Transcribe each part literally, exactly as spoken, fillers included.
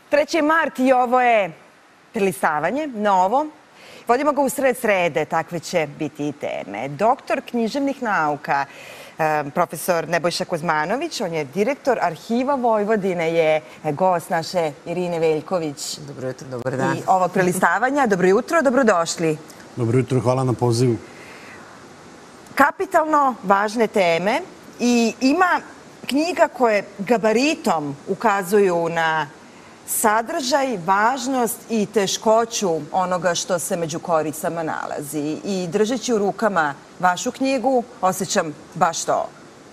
treći mart i ovo je prelistavanje, novo. Vodimo ga u sred srede, takve će biti i teme. Doktor književnih nauka, profesor Nebojša Kuzmanović, on je direktor Arhiva Vojvodine, je gost naše Irine Veljković. Dobro jutro, dobar dan. I ovog prelistavanja. Dobro jutro, dobrodošli. Dobro jutro, hvala na pozivu. Kapitalno važne teme i ima knjiga koje gabaritom ukazuju na sadržaj, važnost i teškoću onoga što se među koricama nalazi. I držeći u rukama vašu knjigu, osjećam baš to.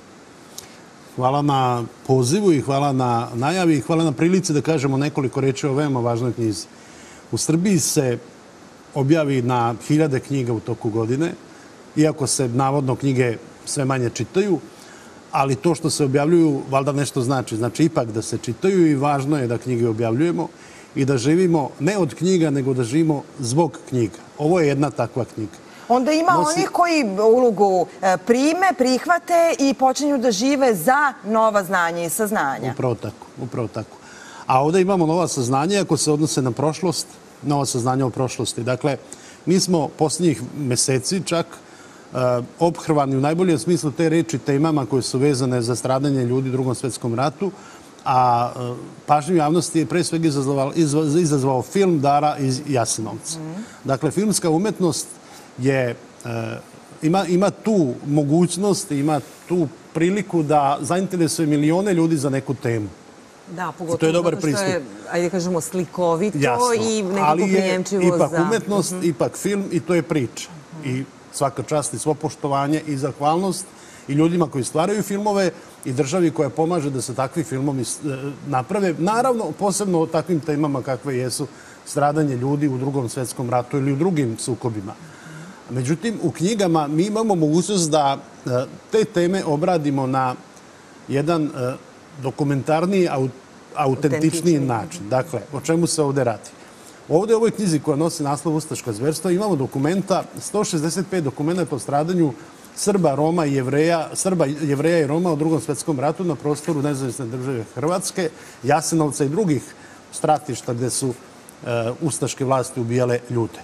Hvala na pozivu i hvala na najavi i hvala na prilici da kažemo nekoliko reči o veoma važnoj knjizi. U Srbiji se objavi na hiljade knjiga u toku godine, iako se navodno knjige sve manje čitaju, ali to što se objavljuju valjda nešto znači. Znači ipak da se čitaju i važno je da knjige objavljujemo i da živimo ne od knjiga, nego da živimo zbog knjiga. Ovo je jedna takva knjiga. Onda ima onih koji ulogu prime, prihvate i počinju da žive za nova znanja i saznanja. Upravo tako, upravo tako. A ovdje imamo nova saznanja ako se odnose na prošlost, nova saznanja o prošlosti. Dakle, mi smo posljednjih meseci čak ophrvani u najboljem smislu te reči temama koje su vezane za stradanje ljudi u Drugom svjetskom ratu, a pažnju javnosti je pre svega izazvao film Dara iz Jasenovca. Dakle, filmska umetnost je, ima, ima tu mogućnost, ima tu priliku da zainteresuje milione ljudi za neku temu. Da, pogotovo zato što je, ajde kažemo, slikovito i nekako prijemčivo za... Ali je ipak umetnost, ipak film i to je priča. I svaka čast i svo poštovanje i zahvalnost i ljudima koji stvaraju filmove i državi koja pomaže da se takvi filmovi naprave. Naravno, posebno o takvim temama kakve jesu stradanje ljudi u Drugom svjetskom ratu ili u drugim sukobima. Međutim, u knjigama mi imamo mogućnost da te teme obradimo na jedan dokumentarniji, autentičniji način. Dakle, o čemu se ovdje radi? Ovdje u ovoj knjizi koja nosi naslov Ustaška zverstva imamo dokumenta, sto šezdeset pet dokumenta o stradanju Srba, Roma i Jevreja, Srba, Jevreja i Roma u Drugom svjetskom ratu na prostoru nezavisne države Hrvatske, Jasenovca i drugih stratišta gdje su ustaške vlasti ubijale ljude.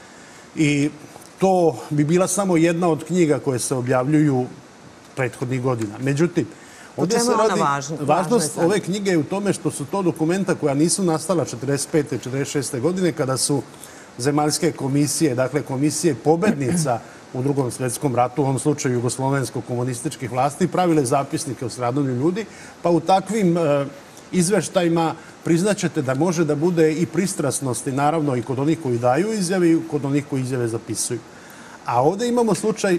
I to bi bila samo jedna od knjiga koje se objavljuju prethodnih godina. Međutim, ovdje se radi, važnost ove knjige je u tome što su to dokumenta koja nisu nastala četrdeset pete. četrdeset šeste. godine kada su zemaljske komisije, dakle komisije pobednica u Drugom svjetskom ratu, u ovom slučaju jugoslovensko-komunističkih vlasti, pravile zapisnike o stradanju ljudi, pa u takvim izveštajima priznaćete da može da bude i pristrasnosti, naravno i kod onih koji daju izjave i kod onih koji izjave zapisuju. A ovdje imamo slučaj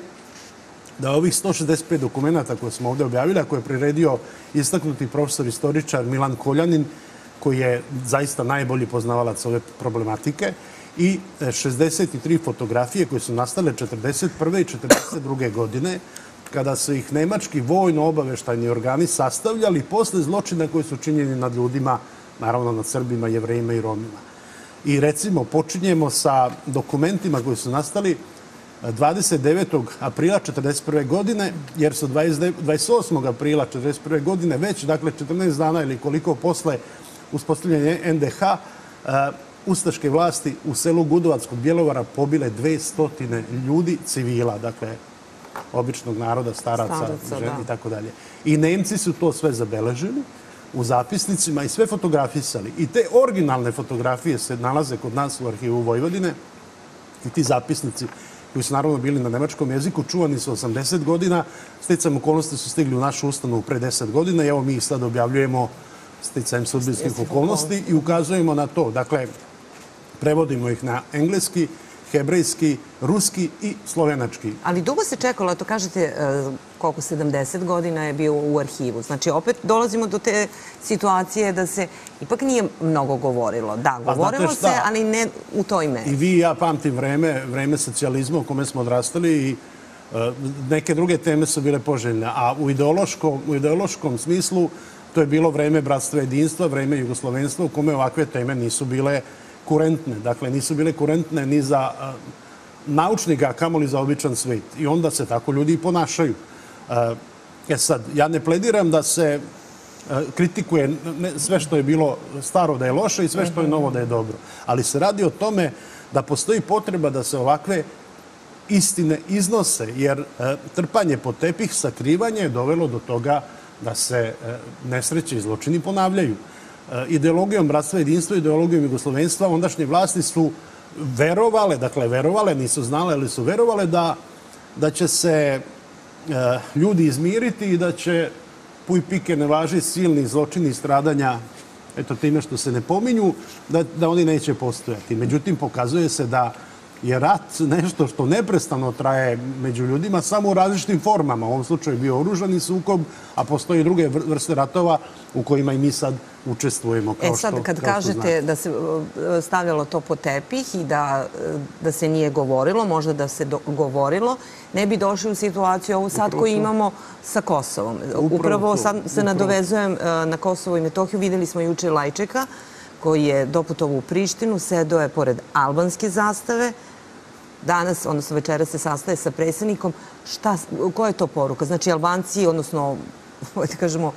da ovih sto šezdeset pet dokumenta koje smo ovdje objavili, a koje je priredio istaknuti profesor istoričar Milan Koljanin, koji je zaista najbolji poznavalac ove problematike, i šezdeset tri fotografije koje su nastale četrdeset prve i četrdeset druge. godine, kada su ih nemački vojno-obaveštajni organi sastavljali posle zločina koji su činjeni nad ljudima, naravno nad Srbima, Jevrejima i Romima. I recimo, počinjemo sa dokumentima koji su nastali dvadeset devetog aprila četrdeset prve. godine, jer su dvadeset osmog aprila četrdeset prve. godine već, dakle četrnaest dana ili koliko posle uspostavljanja en de ha, ustaške vlasti u selu Gudovac kod Bjelovara pobile dvesta ljudi, civila, dakle običnog naroda, staraca, žena i tako dalje. I Nemci su to sve zabeležili u zapisnicima i sve fotografisali. I te originalne fotografije se nalaze kod nas u Arhivu Vojvodine i ti zapisnici koji su naravno bili na nemačkom jeziku, čuvani su osamdeset godina, sticajem okolnosti su stigli u našu ustanovu pre deset godina i evo mi ih sad objavljujemo sticajem sudbinskih okolnosti i ukazujemo na to. Dakle, prevodimo ih na engleski, hebrejski, ruski i slovenački. Ali dugo se čekalo, to kažete koliko, sedamdeset godina je bio u arhivu. Znači, opet dolazimo do te situacije da se ipak nije mnogo govorilo. Da, govorilo se, ali ne u toj meri. I vi i ja pamtim vreme, vreme socijalizma u kome smo odrastali i neke druge teme su bile poželjne. A u ideološkom, u ideološkom smislu to je bilo vreme bratstva jedinstva, vreme jugoslovenstva u kome ovakve teme nisu bile kurentne. Dakle, nisu bile kurentne ni za naučnika, kamoli za običan svet. I onda se tako ljudi i ponašaju. E sad, ja ne plediram da se kritikuje sve što je bilo staro da je loše i sve što je novo da je dobro. Ali se radi o tome da postoji potreba da se ovakve istine iznose, jer trpanje pod tepih, sakrivanje je dovelo do toga da se nesreće i zločini ponavljaju. Ideologijom bratstva i jedinstva, ideologijom jugoslovenstva, ondašnje vlasti su verovale, dakle verovale, nisu znale, ali su verovale da, da će se ljudi izmiriti i da će puj pike ne važi silni zločini i stradanja, eto time što se ne pominju, da, da oni neće postojati. Međutim, pokazuje se da je rat nešto što neprestano traje među ljudima, samo u različitim formama. U ovom slučaju je bio oružani sukob, a postoje i druge vrste ratova u kojima i mi sad učestvujemo. Kao e sad, što, kad kao kažete da se stavljalo to po tepih i da, da se nije govorilo, možda da se do, govorilo, ne bi došli u situaciju ovu sad koju imamo sa Kosovom. Upravo, Upravo sad se upravo. nadovezujem na Kosovo i Metohiju. Videli smo juče Lajčeka, koji je doputovao u Prištinu, sedeo je pored albanske zastave. Danas, odnosno večera se sastaje sa predsjednikom. Šta, koja je to poruka? Znači, Albanci, odnosno, da kažemo,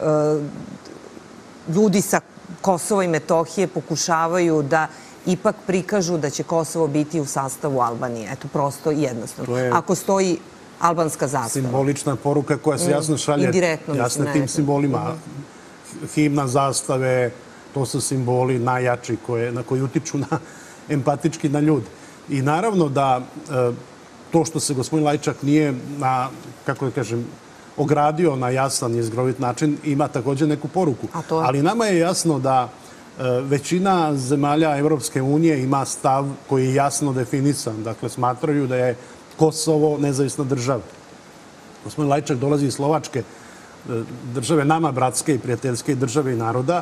ljudi sa Kosova i Metohije pokušavaju da ipak prikažu da će Kosovo biti u sastavu Albanije. Eto, prosto i jednostavno. Ako stoji albanska zastava. Simbolična poruka koja se jasno šalje jasne tim simbolima. Himna zastave, to su simboli najjači koje, na koji utiču na, empatički na ljudi. I naravno da to što se gospodin Lajčak nije na, kako da kažem, ogradio na jasan i zgrovit način, ima također neku poruku. Ali nama je jasno da većina zemalja Evropske unije ima stav koji je jasno definisan. Dakle, smatraju da je Kosovo nezavisna država. Gospodin Lajčak dolazi iz Slovačke, države nama bratske i prijateljske države i naroda,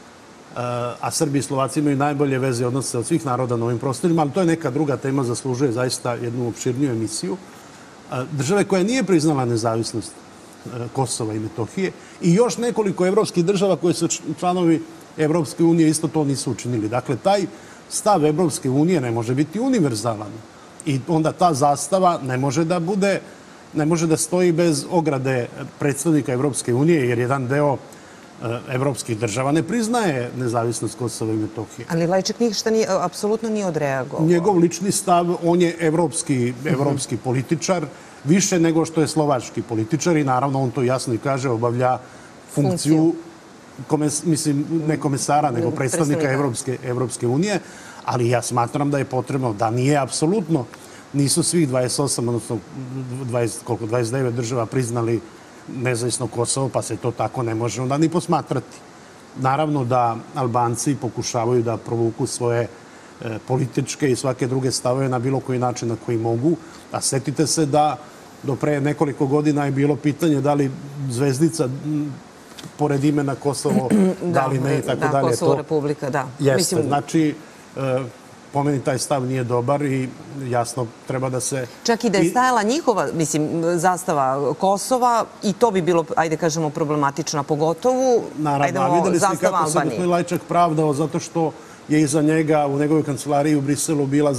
a Srbi i Slovaci imaju najbolje veze i odnose od svih naroda na ovim prostorima, ali to je neka druga tema, zaslužuje zaista jednu opširniju emisiju. Države koja nije priznala nezavisnost Kosova i Metohije i još nekoliko evropskih država koje su članovi Evropske unije isto to nisu učinili. Dakle, taj stav Evropske unije ne može biti univerzalan i onda ta zastava ne može da bude, ne može da stoji bez ograde predstavnika Evropske unije, jer jedan deo evropskih država ne priznaje nezavisnost Kosova i Metohije. Ali Lajčak ništa nije, apsolutno nije odreagovao. Njegov lični stav, on je evropski, evropski političar, više nego što je slovački političar i naravno on to jasno i kaže, obavlja funkciju, komes, mislim, ne komesara, nego predstavnika Evropske, Evropske unije, ali ja smatram da je potrebno, da nije apsolutno, nisu svih dvadeset osam, odnosno dvadeset, koliko, dvadeset devet država priznali nezavisno Kosovo, pa se to tako ne može onda ni posmatrati. Naravno da Albanci pokušavaju da provuku svoje e, političke i svake druge stavove na bilo koji način na koji mogu. A setite se da do pre nekoliko godina je bilo pitanje da li zvezdica m, pored imena Kosovo, da, da li ne i tako da, dalje. Da, Kosovo Republika, da. Jeste, mislim, znači... E, po meni taj stav nije dobar i jasno treba da se... Čak i da je stajala njihova, mislim, zastava Kosova i to bi bilo, ajde kažemo, problematično, pogotovo, naravno, a videli ste kako se gospodin Lajčak pravdao zato što je iza njega u njegovoj kancelariji u Briselu bila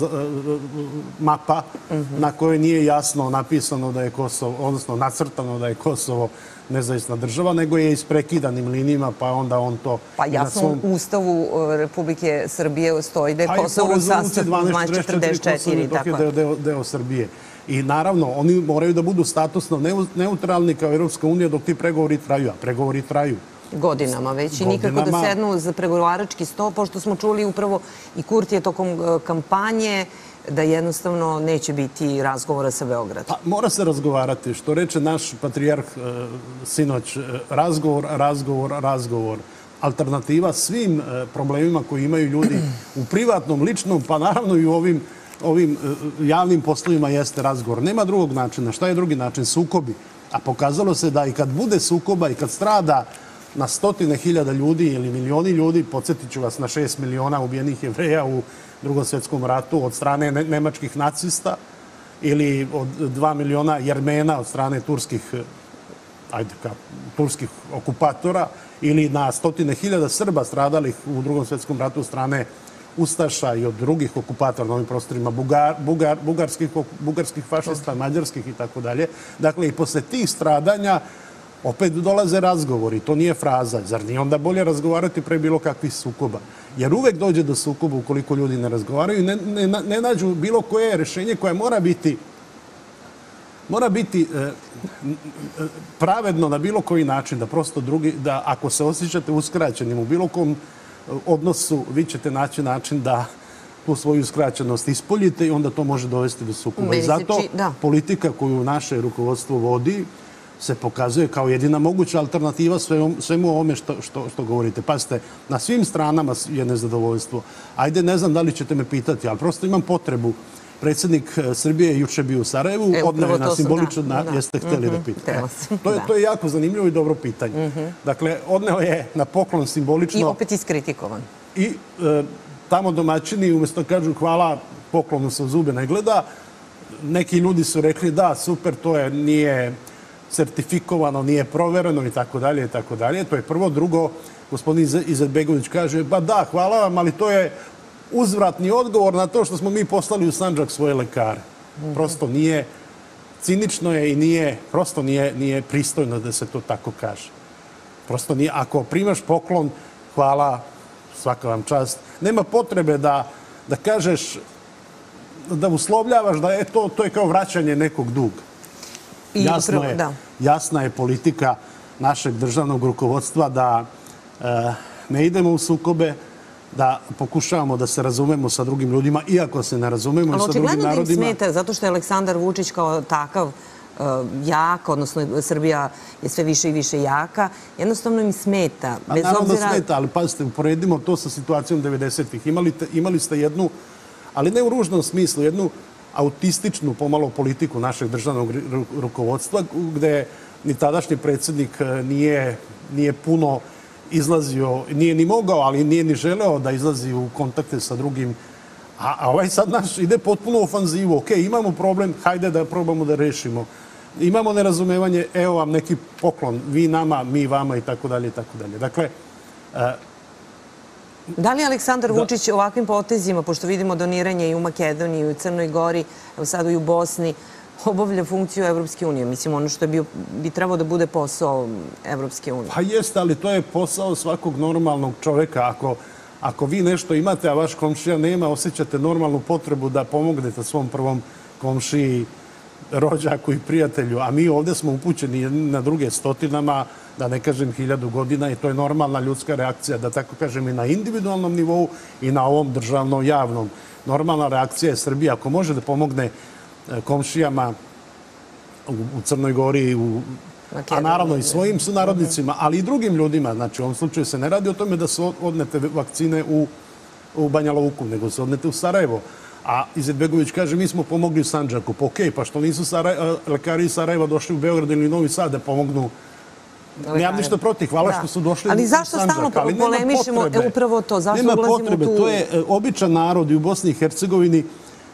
mapa na kojoj nije jasno napisano da je Kosovo, odnosno nacrtano da je Kosovo nezavisna država, nego je isprekidanim linijima, pa onda on to... Pa jasno u Ustavu Republike Srbije stoji da je Kosovo u sastavu dvanaest četrdeset četiri. Dok je deo, deo Srbije. I naravno, oni moraju da budu statusno neutralni kao Evropska unija dok ti pregovori traju, a pregovori traju. Godinama već i nikako da sednu za pregovarački sto, pošto smo čuli upravo i Kurtije tokom kampanje da jednostavno neće biti razgovora sa Beogradom. Pa, mora se razgovarati. Što reče naš patrijarh e, sinoć, razgovor, razgovor, razgovor. Alternativa svim e, problemima koji imaju ljudi u privatnom, ličnom, pa naravno i u ovim, ovim e, javnim poslovima jeste razgovor. Nema drugog načina. Šta je drugi način? Sukobi. A pokazalo se da i kad bude sukoba i kad strada na stotine hiljada ljudi ili milioni ljudi, podsjetit ću vas na šest miliona ubijenih Jevreja u Drugom svjetskom ratu od strane nemačkih nacista ili od dva miliona Jermena od strane turskih, ajde, ka, turskih okupatora ili na stotine hiljada Srba stradalih u Drugom svjetskom ratu od strane Ustaša i od drugih okupatora na ovim prostorima, Bugar, Bugar, bugarskih, bugarskih fašista, mađarskih i tako dalje. Dakle, i posle tih stradanja opet dolaze razgovori, to nije fraza. Zar nije onda bolje razgovarati pre bilo kakvih sukoba? Jer uvek dođe do sukoba ukoliko ljudi ne razgovaraju i ne, ne, ne nađu bilo koje rešenje koje mora biti mora biti e, pravedno na bilo koji način, da prosto drugi, da ako se osjećate uskraćenim u bilo kom odnosu, vi ćete naći način da tu svoju uskraćenost ispoljite i onda to može dovesti do sukoba. I zato či, da. politika koju naše rukovodstvo vodi se pokazuje kao jedina moguća alternativa svemu, svemu ovome što, što, što govorite. Pazite, na svim stranama je nezadovoljstvo. Ajde, ne znam da li ćete me pitati, ali prosto imam potrebu. Predsjednik Srbije je juče bio u Sarajevu, e, odneo je na simbolično, da, da. jeste hteli mm-hmm, da pitate. E, to, je, da. to je jako zanimljivo i dobro pitanje. Mm-hmm. Dakle, odneo je na poklon simbolično. I opet iskritikovan. I e, tamo domaćini, umjesto kažu hvala, poklonu se u zube ne gleda, neki ljudi su rekli da, super, to je, nije sertifikovano, nije provereno i tako dalje i tako dalje. To je prvo. Drugo, gospodin Izetbegović kaže, ba da, hvala vam, ali to je uzvratni odgovor na to što smo mi poslali u Sandžak svoje lekare. Prosto nije, cinično je i nije, prosto nije, nije pristojno da se to tako kaže. Prosto nije, ako primaš poklon, hvala, svaka vam čast. Nema potrebe da, da kažeš, da uslovljavaš da je to, to je kao vraćanje nekog duga. I jasno upravo, je, da. jasna je politika našeg državnog rukovodstva da e, ne idemo u sukobe, da pokušavamo da se razumemo sa drugim ljudima, iako se ne razumemo i sa drugim narodima. Ali očigledno da im smeta, zato što je Aleksandar Vučić kao takav uh, jak, odnosno Srbija je sve više i više jaka, jednostavno im smeta. A bez naravno obzira... smeta, ali pazite, uporedimo to sa situacijom devedesetih. Imali, imali ste jednu, ali ne u ružnom smislu, jednu autističnu pomalo politiku našeg državnog rukovodstva, gde ni tadašnji predsjednik nije, nije puno izlazio, nije ni mogao, ali nije ni želeo da izlazi u kontakte sa drugim. A, a ovaj sad naš ide potpuno u ofanzivu. Ok, imamo problem, hajde da probamo da rešimo. Imamo nerazumevanje, evo vam neki poklon, vi nama, mi vama i tako dalje i tako dalje. Dakle, uh, da li Aleksandar Vučić ovakvim potezima, pošto vidimo doniranje i u Makedoniji, i u Crnoj Gori, evo sada i u Bosni, obavlja funkciju Evropske unije? Mislim, ono što je bio, bi trebao da bude posao Evropske unije. Pa jeste, ali to je posao svakog normalnog čoveka. Ako, ako vi nešto imate, a vaš komšija nema, osjećate normalnu potrebu da pomognete svom prvom komšiji, rođaku i prijatelju. A mi ovdje smo upućeni na druge stotinama, da ne kažem hiljadu godina, i to je normalna ljudska reakcija, da tako kažem, i na individualnom nivou i na ovom državno-javnom. Normalna reakcija je Srbija. Ako može da pomogne komšijama u Crnoj Gori, u, a naravno i svojim sunarodnicima, ali i drugim ljudima. Znači, u ovom slučaju se ne radi o tome da se odnete vakcine u, u Banja Luku, nego se odnete u Sarajevo. A Izetbegović kaže, mi smo pomogli u Sandžaku. Pa okej, pa što nisu Saraj, lekari iz Sarajeva došli u Beograd ili Novi Sad da pomognu? Nemam ništa protiv, hvala što su došli u Sandžak. Ali zašto stalno polemišemo upravo to? Zašto ulazimo tu? To je običan narod i u Bosni i Hercegovini,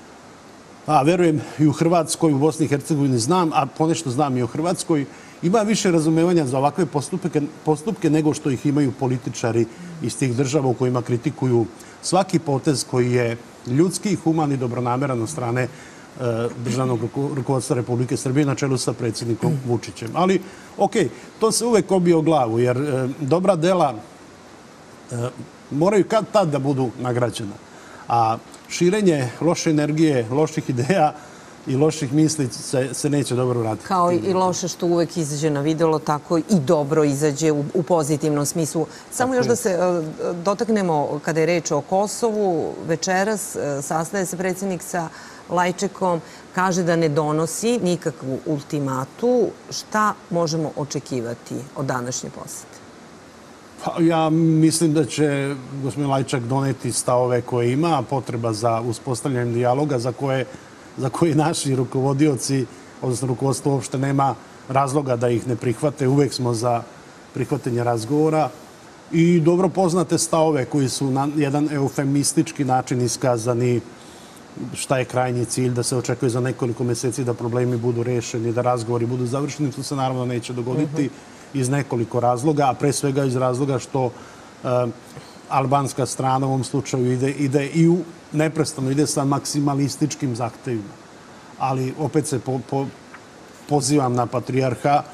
a verujem i u Hrvatskoj, u Bosni i Hercegovini znam, a ponešto znam i u Hrvatskoj, ima više razumevanja za ovakve postupke, postupke nego što ih imaju političari iz tih država u kojima kritikuju svaki potez koji je ljudski, human i dobronameran od strane e, državnog rukovodstva Republike Srbije na čelu sa predsjednikom Vučićem. Ali, okej, to se uvek obije o glavu, jer e, dobra dela e, moraju kad tad da budu nagrađena. A širenje loše energije, loših ideja i loših misli se, se neće dobro raditi. Kao i loše što uvek izađe na videlo, tako i dobro izađe u, u pozitivnom smislu. Samo tako još je. Da se uh, dotaknemo, kada je reč o Kosovu, večeras uh, sastaje se predsjednik sa Lajčekom, kaže da ne donosi nikakvu ultimatu. Šta možemo očekivati od današnje posete? Pa, ja mislim da će gospodin Lajčak doneti stavove koje ima, potreba za uspostavljanjem dijaloga za koje, za koje naši rukovodioci, odnosno rukovodstvo uopšte nema razloga da ih ne prihvate. Uvek smo za prihvatanje razgovora i dobro poznate stavove koji su na jedan eufemistički način iskazani, šta je krajnji cilj, da se očekuje za nekoliko meseci da problemi budu rešeni, da razgovori budu završeni. To se naravno neće dogoditi iz nekoliko razloga, a pre svega iz razloga što uh, albanska strana u ovom slučaju ide, ide i u, neprestano ide sa maksimalističkim zahtevima. Ali opet se po, po, pozivam na patrijarha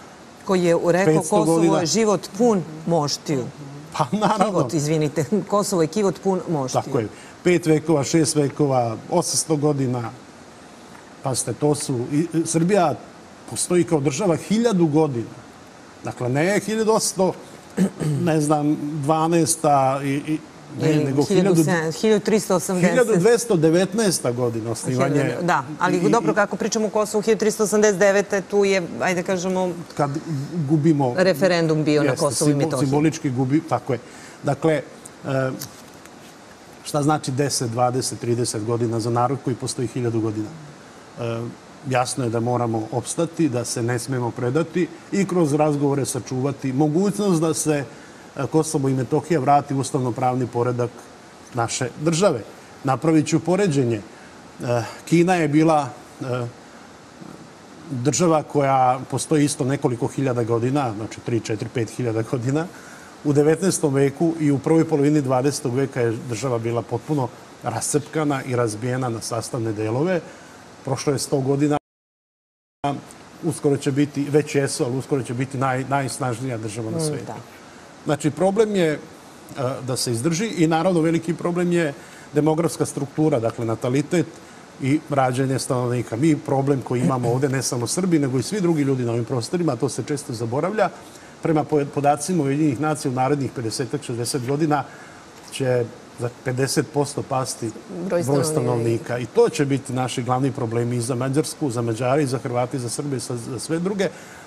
Koji je rekao Kosovo je život pun moštiju. Pa naravno. Kivot, izvinite. Kosovo je kivot pun moštiju. Tako je. Pet vekova, šest vekova, osamsto godina. Pazite, to su... Srbija postoji kao država hiljadu godina. Dakle, ne hiljadu osamsto, ne znam, dvanaesta i... nego hiljadu tristo osamdeset. hiljadu dvesta devetnaesta godina osnivanje. Da, ali dobro, kako pričamo o Kosovu, hiljadu tristo osamdeset devete. tu je, ajde kažemo, kad gubimo... referendum bio na Kosovu i Metohiji. Simbolički gubi, tako je. Dakle, šta znači deset, dvadeset, trideset godina za narod koji postoji hiljadu godina? Jasno je da moramo opstati, da se ne smemo predati i kroz razgovore sačuvati mogućnost da se Kosovo i Metohija vrati ustavno-pravni poredak naše države. Napravit ću poređenje. Kina je bila država koja postoji isto nekoliko hiljada godina, znači tri, četiri, pet hiljada godina. U devetnaestom veku i u prvoj polovini dvadesetog veka je država bila potpuno rascepkana i razbijena na sastavne delove. Prošlo je sto godina, uskoro će biti, već jesu, ali uskoro će biti najsnažnija država na svijetu. Znači, problem je da se izdrži i naravno veliki problem je demografska struktura, dakle natalitet i rađanje stanovnika. Mi problem koji imamo ovde, ne samo Srbi, nego i svi drugi ljudi na ovim prostorima, to se često zaboravlja. Prema podacima Ujedinjenih nacija u narednih pedeset do šezdeset godina će za pedeset posto pasti broj stanovnika. I to će biti naši glavni problemi i za Mađarsku, za Mađare, i za Hrvati, i za Srbe, i za sve druge.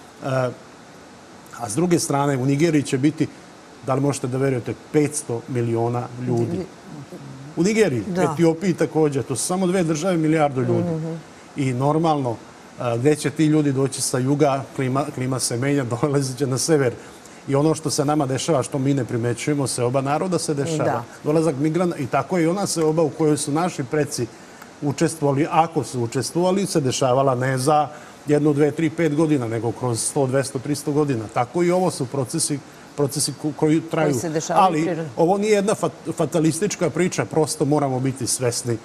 A s druge strane, u Nigeriji će biti, da li možete da verujete, petsto miliona ljudi. U Nigeriji, Etiopiji također. To su samo dve države, milijardu ljudi. I normalno, gdje će ti ljudi doći sa juga, klima se menja, dolazit će na sever. I ono što se nama dešava, što mi ne primećujemo, se oba naroda se dešava. Dolazak migrana i tako je i ona se oba u kojoj su naši preci učestvovali, ako su učestvovali, se dešavala ne za jednu, dve, tri, pet godina, nego kroz sto, dvesta, tristo godina. Tako i ovo su procesi procesi koji traju. Ali ovo nije jedna fatalistička priča, prosto moramo biti svesni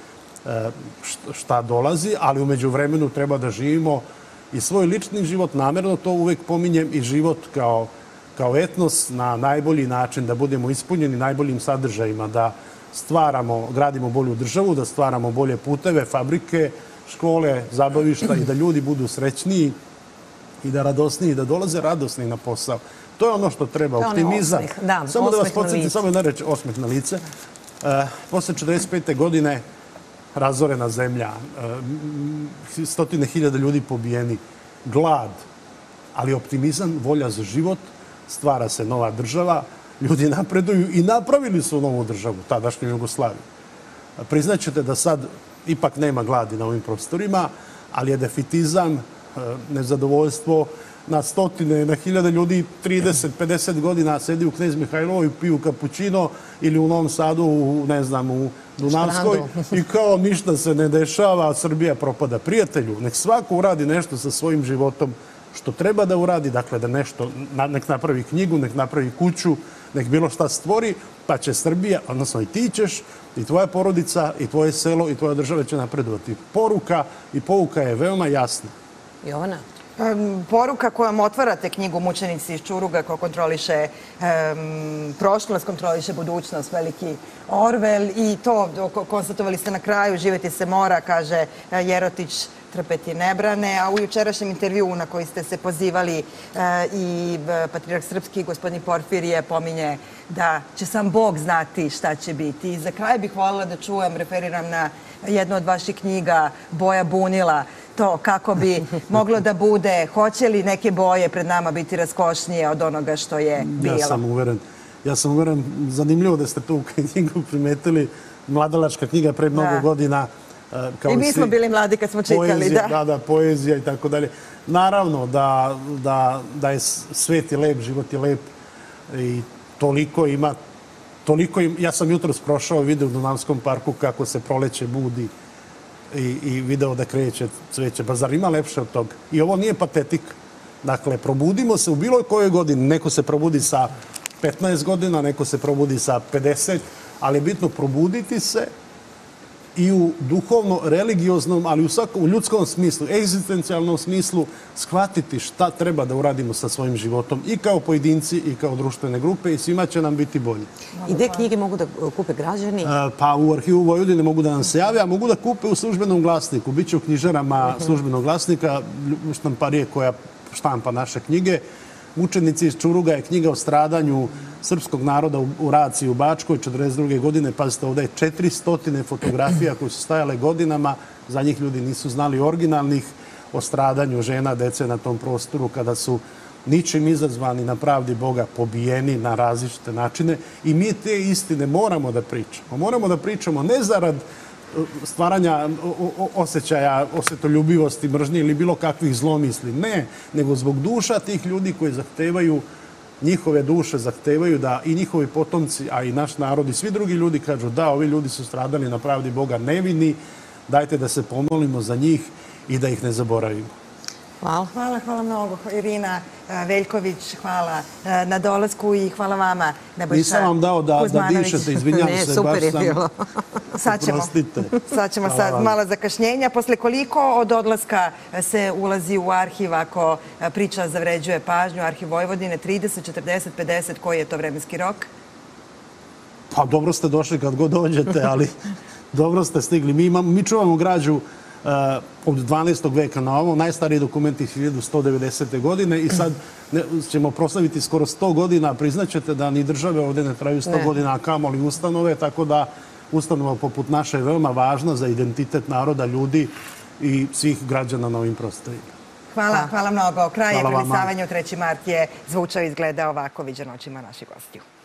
šta dolazi, ali umeđu vremenu treba da živimo i svoj lični život, namerno to uvek pominjem, i život kao kao etnos na najbolji način, da budemo ispunjeni najboljim sadržajima, da stvaramo, gradimo bolju državu, da stvaramo bolje puteve, fabrike, škole, zabavišta i da ljudi budu srećniji i da radosniji, da dolaze radosni na posao. To je ono što treba, optimizam. Samo da vas podsjetim, samo jedna reč, osmeh na lice. Posle četrdeset pete godine razorena zemlja, stotine hiljada ljudi pobijeni, glad, ali optimizam, volja za život, stvara se nova država, ljudi napreduju i napravili su novu državu, tadašnju Jugoslaviju. Priznaćete da sad ipak nema gladi na ovim prostorima, ali je defetizam, nezadovoljstvo, na stotine, na hiljade ljudi, trideset, pedeset godina sedi u Knez Mihajlovoj, piju kapućino ili u Novom Sadu, ne znam, u Dunavskoj i kao ništa se ne dešava, Srbija propada. Prijatelju, nek svako uradi nešto sa svojim životom što treba da uradi, dakle da nešto, nek napravi knjigu, nek napravi kuću, nek bilo šta stvori, pa će Srbija, odnosno i ti ćeš, i tvoja porodica, i tvoje selo, i tvoja država će napredovati. Poruka i pouka je veoma jasna. Jovana? Poruka kojom otvarate knjigu Mučenici iz Čuruga, koja kontroliše prošlost, kontroliše budućnost, veliki Orvel, i to konstatovali ste na kraju, živjeti se mora, kaže Jerotić, trpeti ne brane, a u jučerašnjem intervju na koji ste se pozivali i patrijarh srpski, gospodin Porfirije, pominje da će sam Bog znati šta će biti. I za kraj bih voljela da čujem, referiram na jednu od vaših knjiga, Boja bunila, to kako bi moglo da bude, hoće li neke boje pred nama biti raskošnije od onoga što je bilo? Ja sam uveren. Ja sam uveren, zanimljivo da ste tu knjigu primetili, mladalačka knjiga pre mnogo godina. I mi smo bili mladi kad smo čitali, da. Da, da, poezija i tako dalje. Naravno da je svet je lep, život je lep i toliko ima, toliko ima, ja sam jutros prošao, video u Dunavskom parku kako se proleće budi i video da kreće cveće. Pa zar ima lepše od toga? I ovo nije patetika. Dakle, probudimo se u bilo kojoj godini. Neko se probudi sa petnaest godina, neko se probudi sa pedeset, ali je bitno probuditi se i u duhovno-religioznom, ali u svakom ljudskom smislu, egzistencijalnom smislu, shvatiti šta treba da uradimo sa svojim životom i kao pojedinci i kao društvene grupe i svima će nam biti bolje. I gde knjige mogu da kupe građani? Pa u Arhivu Vojvodine mogu da nam se jave, a mogu da kupe u službenom glasniku. Biće u knjižarama službenog glasnika, štamparije koja štampa naše knjige. Učenici iz Čuruga je knjiga o stradanju srpskog naroda u Raci u Bačkoj četrdeset druge godine. Pazite, ovdje je četiristo fotografija koje su stajale godinama. Za njih ljudi nisu znali originalnih o stradanju žena, dece na tom prostoru kada su ničim izazvani na pravdi Boga pobijeni na različite načine. I mi te istine moramo da pričamo. Moramo da pričamo ne zarad stvaranja osjećaja, osvetoljubivosti, mržnje ili bilo kakvih zlomisli. Ne, nego zbog duša tih ljudi koji zahtevaju, njihove duše zahtevaju da i njihovi potomci, a i naš narod i svi drugi ljudi kažu da, ovi ljudi su stradali na pravdi Boga nevini, dajte da se pomolimo za njih i da ih ne zaboravimo. Hvala. Hvala, hvala mnogo. Irina Veljković, hvala na dolasku i hvala vama, Nebojša Kuzmanović. Nisam vam dao da dišete, izvinjam se. Ne, super je bilo. Sad ćemo. Sad ćemo sad malo zakašnjenja. Posle koliko od odlaska se ulazi u arhiv ako priča zavređuje pažnju? Arhiv Vojvodine, trideset, četrdeset, pedeset, koji je to vremenski rok? Pa dobro ste došli kad god dođete, ali dobro ste stigli. Mi čuvamo građu od dvanaestog veka na ovom, najstariji dokumenti hiljadu sto devedesete. godine i sad ćemo proslaviti skoro sto godina. Priznaćete da ni države ovdje ne traju sto godina, a kamoli ustanove, tako da ustanova poput naše je veoma važna za identitet naroda, ljudi i svih građana na ovim prostorima. Hvala, hvala mnogo. Kraj je prelisavanja u treći mart je zvučao i izgledao ovako, viđen očima naših gostiju.